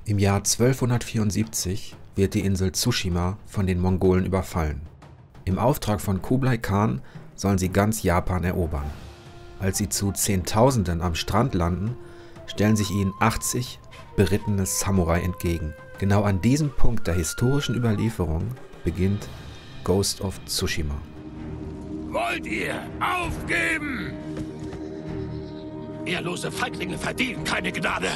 Im Jahr 1274 wird die Insel Tsushima von den Mongolen überfallen. Im Auftrag von Kublai Khan sollen sie ganz Japan erobern. Als sie zu Zehntausenden am Strand landen, stellen sich ihnen 80 berittene Samurai entgegen. Genau an diesem Punkt der historischen Überlieferung beginnt Ghost of Tsushima. Wollt ihr aufgeben? Ehrlose Feiglinge verdienen keine Gnade.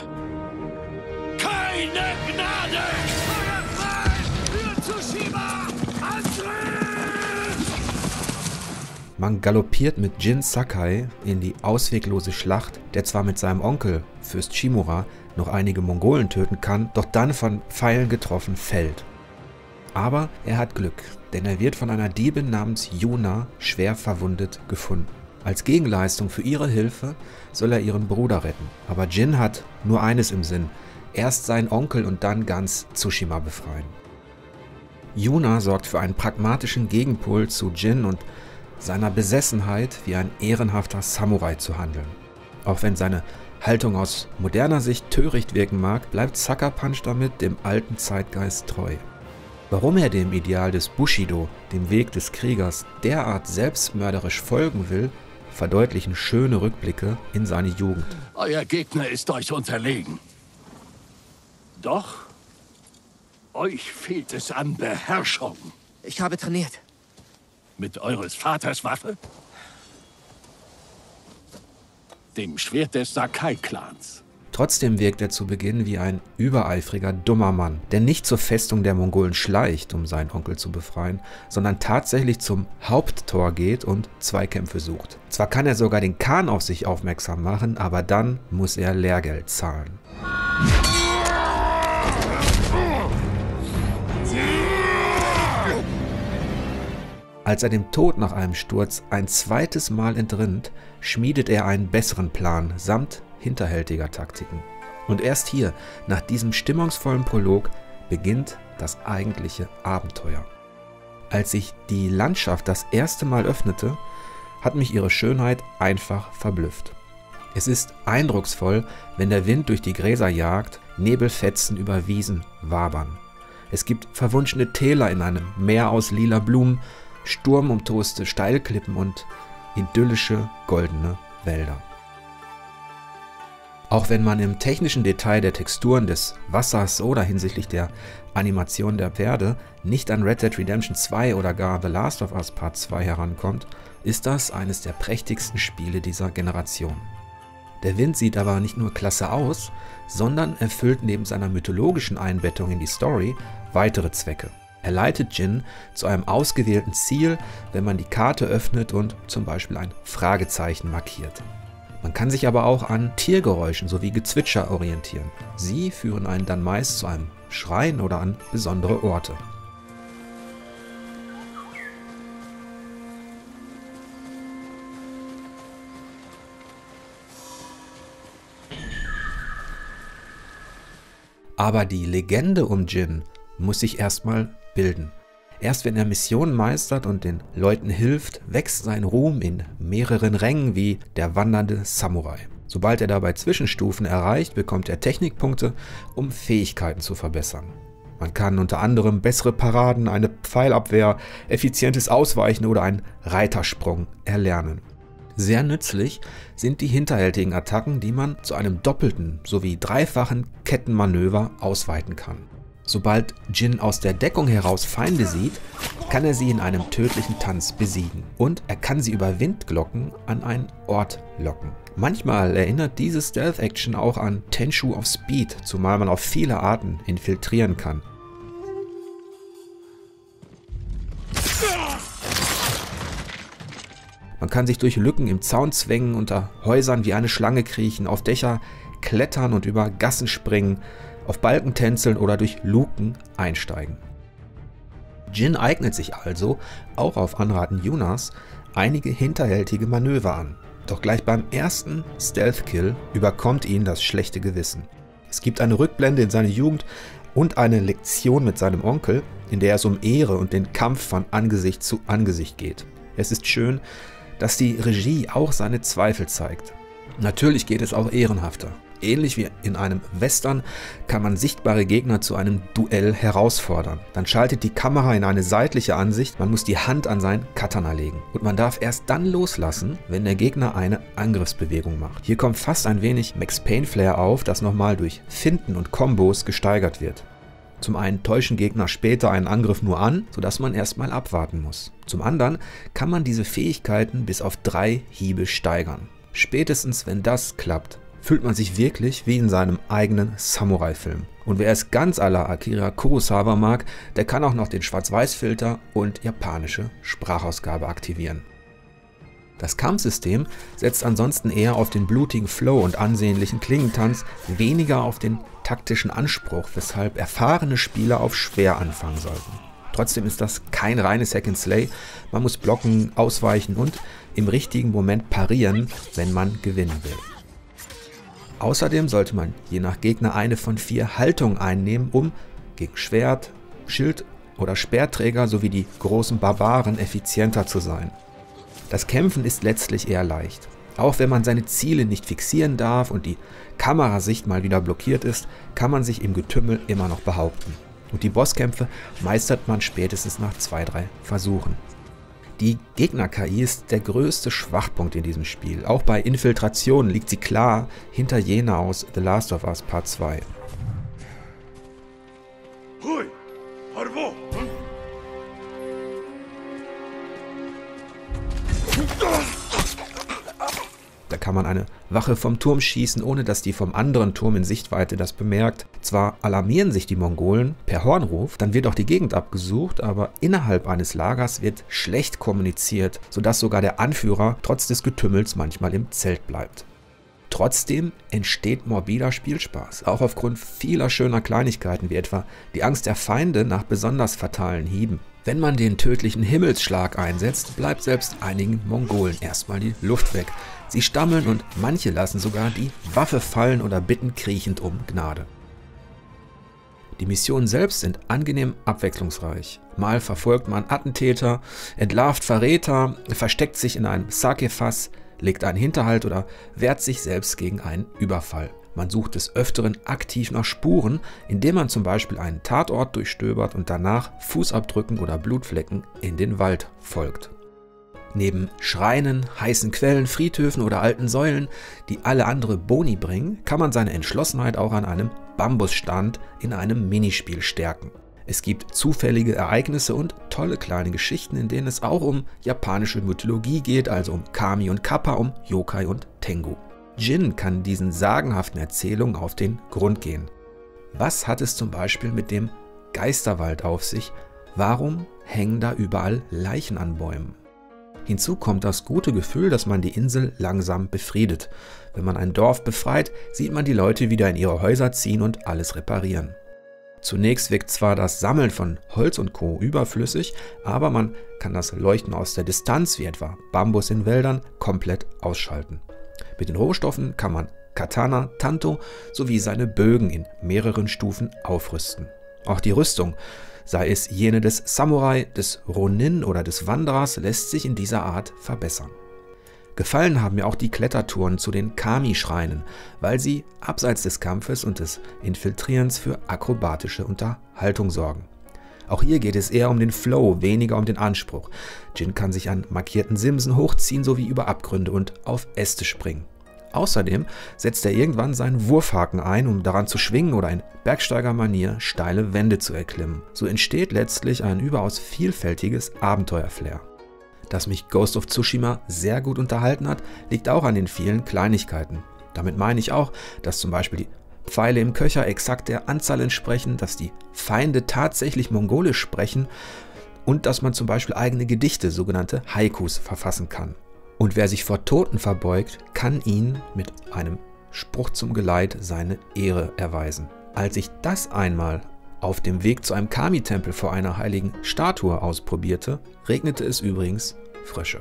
Keine Gnade! Feuerfrei für Tsushima! Angriff! Man galoppiert mit Jin Sakai in die ausweglose Schlacht, der zwar mit seinem Onkel, Fürst Shimura, noch einige Mongolen töten kann, doch dann von Pfeilen getroffen fällt. Aber er hat Glück, denn er wird von einer Diebin namens Yuna schwer verwundet gefunden. Als Gegenleistung für ihre Hilfe soll er ihren Bruder retten. Aber Jin hat nur eines im Sinn: erst seinen Onkel und dann ganz Tsushima befreien. Yuna sorgt für einen pragmatischen Gegenpol zu Jin und seiner Besessenheit, wie ein ehrenhafter Samurai zu handeln. Auch wenn seine Haltung aus moderner Sicht töricht wirken mag, bleibt Sucker Punch damit dem alten Zeitgeist treu. Warum er dem Ideal des Bushido, dem Weg des Kriegers, derart selbstmörderisch folgen will, verdeutlichen schöne Rückblicke in seine Jugend. Euer Gegner ist euch unterlegen. Doch, euch fehlt es an Beherrschung. Ich habe trainiert. Mit eures Vaters Waffe? Dem Schwert des Sakai-Clans. Trotzdem wirkt er zu Beginn wie ein übereifriger, dummer Mann, der nicht zur Festung der Mongolen schleicht, um seinen Onkel zu befreien, sondern tatsächlich zum Haupttor geht und Zweikämpfe sucht. Zwar kann er sogar den Khan auf sich aufmerksam machen, aber dann muss er Lehrgeld zahlen. Als er dem Tod nach einem Sturz ein zweites Mal entrinnt, schmiedet er einen besseren Plan samt hinterhältiger Taktiken. Und erst hier, nach diesem stimmungsvollen Prolog, beginnt das eigentliche Abenteuer. Als sich die Landschaft das erste Mal öffnete, hat mich ihre Schönheit einfach verblüfft. Es ist eindrucksvoll, wenn der Wind durch die Gräser jagt, Nebelfetzen über Wiesen wabern. Es gibt verwunschene Täler in einem Meer aus lila Blumen, sturmumtoste Steilklippen und idyllische goldene Wälder. Auch wenn man im technischen Detail der Texturen des Wassers oder hinsichtlich der Animation der Pferde nicht an Red Dead Redemption 2 oder gar The Last of Us Part 2 herankommt, ist das eines der prächtigsten Spiele dieser Generation. Der Wind sieht aber nicht nur klasse aus, sondern erfüllt neben seiner mythologischen Einbettung in die Story weitere Zwecke. Er leitet Jin zu einem ausgewählten Ziel, wenn man die Karte öffnet und zum Beispiel ein Fragezeichen markiert. Man kann sich aber auch an Tiergeräuschen sowie Gezwitscher orientieren. Sie führen einen dann meist zu einem Schrein oder an besondere Orte. Aber die Legende um Jin muss sich erstmal bilden. Erst wenn er Missionen meistert und den Leuten hilft, wächst sein Ruhm in mehreren Rängen wie der wandernde Samurai. Sobald er dabei Zwischenstufen erreicht, bekommt er Technikpunkte, um Fähigkeiten zu verbessern. Man kann unter anderem bessere Paraden, eine Pfeilabwehr, effizientes Ausweichen oder einen Reitersprung erlernen. Sehr nützlich sind die hinterhältigen Attacken, die man zu einem doppelten sowie dreifachen Kettenmanöver ausweiten kann. Sobald Jin aus der Deckung heraus Feinde sieht, kann er sie in einem tödlichen Tanz besiegen. Und er kann sie über Windglocken an einen Ort locken. Manchmal erinnert diese Stealth-Action auch an Tenchu of Speed, zumal man auf viele Arten infiltrieren kann. Man kann sich durch Lücken im Zaun zwängen, unter Häusern wie eine Schlange kriechen, auf Dächer klettern und über Gassen springen, auf Balken tänzeln oder durch Luken einsteigen. Jin eignet sich also, auch auf Anraten Yunas, einige hinterhältige Manöver an. Doch gleich beim ersten Stealth-Kill überkommt ihn das schlechte Gewissen. Es gibt eine Rückblende in seine Jugend und eine Lektion mit seinem Onkel, in der es um Ehre und den Kampf von Angesicht zu Angesicht geht. Es ist schön, dass die Regie auch seine Zweifel zeigt. Natürlich geht es auch ehrenhafter. ähnlich wie in einem Western kann man sichtbare Gegner zu einem Duell herausfordern. Dann schaltet die Kamera in eine seitliche Ansicht, man muss die Hand an sein Katana legen. Und man darf erst dann loslassen, wenn der Gegner eine Angriffsbewegung macht. Hier kommt fast ein wenig Max Payne Flair auf, das nochmal durch Finten und Kombos gesteigert wird. Zum einen täuschen Gegner später einen Angriff nur an, sodass man erstmal abwarten muss. Zum anderen kann man diese Fähigkeiten bis auf 3 Hiebe steigern. Spätestens wenn das klappt, fühlt man sich wirklich wie in seinem eigenen Samurai-Film. Und wer es ganz à la Akira Kurosawa mag, der kann auch noch den Schwarz-Weiß-Filter und japanische Sprachausgabe aktivieren. Das Kampfsystem setzt ansonsten eher auf den blutigen Flow und ansehnlichen Klingentanz, weniger auf den taktischen Anspruch, weshalb erfahrene Spieler auf schwer anfangen sollten. Trotzdem ist das kein reines Hack and Slay, man muss blocken, ausweichen und im richtigen Moment parieren, wenn man gewinnen will. Außerdem sollte man je nach Gegner eine von 4 Haltungen einnehmen, um gegen Schwert, Schild oder Speerträger sowie die großen Barbaren effizienter zu sein. Das Kämpfen ist letztlich eher leicht. Auch wenn man seine Ziele nicht fixieren darf und die Kamerasicht mal wieder blockiert ist, kann man sich im Getümmel immer noch behaupten. Und die Bosskämpfe meistert man spätestens nach 2-3 Versuchen. Die Gegner-KI ist der größte Schwachpunkt in diesem Spiel. Auch bei Infiltrationen liegt sie klar hinter jener aus The Last of Us Part 2. Hui, Harvo. Da kann man eine Wache vom Turm schießen, ohne dass die vom anderen Turm in Sichtweite das bemerkt. Zwar alarmieren sich die Mongolen per Hornruf, dann wird auch die Gegend abgesucht, aber innerhalb eines Lagers wird schlecht kommuniziert, sodass sogar der Anführer trotz des Getümmels manchmal im Zelt bleibt. Trotzdem entsteht morbider Spielspaß, auch aufgrund vieler schöner Kleinigkeiten, wie etwa die Angst der Feinde nach besonders fatalen Hieben. Wenn man den tödlichen Himmelsschlag einsetzt, bleibt selbst einigen Mongolen erstmal die Luft weg. Sie stammeln und manche lassen sogar die Waffe fallen oder bitten kriechend um Gnade. Die Missionen selbst sind angenehm abwechslungsreich. Mal verfolgt man Attentäter, entlarvt Verräter, versteckt sich in einem Sake-Fass, legt einen Hinterhalt oder wehrt sich selbst gegen einen Überfall. Man sucht des Öfteren aktiv nach Spuren, indem man zum Beispiel einen Tatort durchstöbert und danach Fußabdrücken oder Blutflecken in den Wald folgt. Neben Schreinen, heißen Quellen, Friedhöfen oder alten Säulen, die alle andere Boni bringen, kann man seine Entschlossenheit auch an einem Bambusstand in einem Minispiel stärken. Es gibt zufällige Ereignisse und tolle kleine Geschichten, in denen es auch um japanische Mythologie geht, also um Kami und Kappa, um Yokai und Tengu. Jin kann diesen sagenhaften Erzählungen auf den Grund gehen. Was hat es zum Beispiel mit dem Geisterwald auf sich? Warum hängen da überall Leichen an Bäumen? Hinzu kommt das gute Gefühl, dass man die Insel langsam befriedet. Wenn man ein Dorf befreit, sieht man die Leute wieder in ihre Häuser ziehen und alles reparieren. Zunächst wirkt zwar das Sammeln von Holz und Co. überflüssig, aber man kann das Leuchten aus der Distanz, wie etwa Bambus in Wäldern, komplett ausschalten. Mit den Rohstoffen kann man Katana, Tanto sowie seine Bögen in mehreren Stufen aufrüsten. Auch die Rüstung, sei es jene des Samurai, des Ronin oder des Wanderers, lässt sich in dieser Art verbessern. Gefallen haben mir auch die Klettertouren zu den Kami-Schreinen, weil sie abseits des Kampfes und des Infiltrierens für akrobatische Unterhaltung sorgen. Auch hier geht es eher um den Flow, weniger um den Anspruch. Jin kann sich an markierten Simsen hochziehen sowie über Abgründe und auf Äste springen. Außerdem setzt er irgendwann seinen Wurfhaken ein, um daran zu schwingen oder in Bergsteigermanier steile Wände zu erklimmen. So entsteht letztlich ein überaus vielfältiges Abenteuerflair. Dass mich Ghost of Tsushima sehr gut unterhalten hat, liegt auch an den vielen Kleinigkeiten. Damit meine ich auch, dass zum Beispiel die Pfeile im Köcher exakt der Anzahl entsprechen, dass die Feinde tatsächlich Mongolisch sprechen und dass man zum Beispiel eigene Gedichte, sogenannte Haikus, verfassen kann. Und wer sich vor Toten verbeugt, kann ihnen mit einem Spruch zum Geleit seine Ehre erweisen. Als ich das einmal auf dem Weg zu einem Kami-Tempel vor einer heiligen Statue ausprobierte, regnete es übrigens Frösche.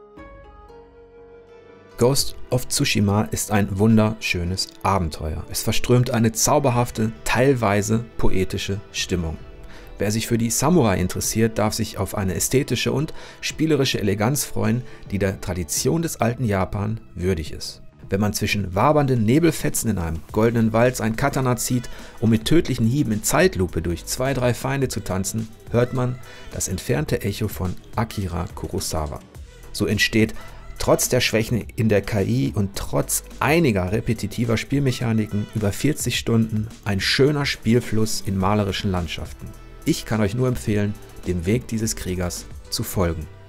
Ghost of Tsushima ist ein wunderschönes Abenteuer. Es verströmt eine zauberhafte, teilweise poetische Stimmung. Wer sich für die Samurai interessiert, darf sich auf eine ästhetische und spielerische Eleganz freuen, die der Tradition des alten Japan würdig ist. Wenn man zwischen wabernden Nebelfetzen in einem goldenen Walz ein Katana zieht, um mit tödlichen Hieben in Zeitlupe durch 2-3 Feinde zu tanzen, hört man das entfernte Echo von Akira Kurosawa. So entsteht trotz der Schwächen in der KI und trotz einiger repetitiver Spielmechaniken über 40 Stunden ein schöner Spielfluss in malerischen Landschaften. Ich kann euch nur empfehlen, dem Weg dieses Kriegers zu folgen.